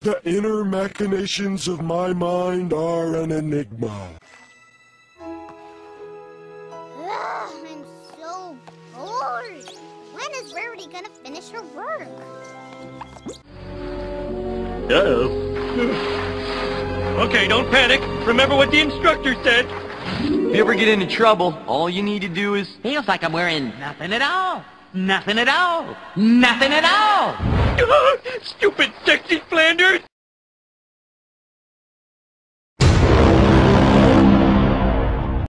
The inner machinations of my mind are an enigma. I'm so bored. When is Rarity gonna finish her work? Uh-oh. Okay, don't panic. Remember what the instructor said. If you ever get into trouble, all you need to do is... Feels like I'm wearing nothing at all. Nothing at all. Nothing at all. Stupid sexy Flanders!